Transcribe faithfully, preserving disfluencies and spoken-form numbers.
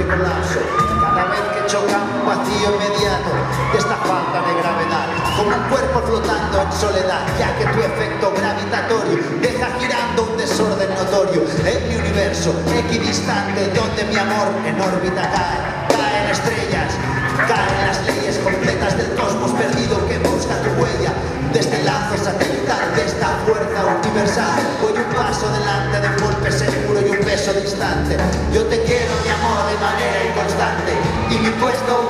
colapso. Cada vez que choca un vacío inmediato de esta falta de gravedad, como un cuerpo flotando en soledad, ya que tu efecto gravitatorio deja girando un desorden notorio en mi universo equidistante, donde mi amor en órbita cae, caen estrellas, caen las leyes completas del cosmos perdido que busca tu huella. De este lazo satelital, de esta fuerza universal, voy un paso delante de un golpe seguro y un beso distante. Yo te quiero, mi amor, de manera inconstante, y mi puesto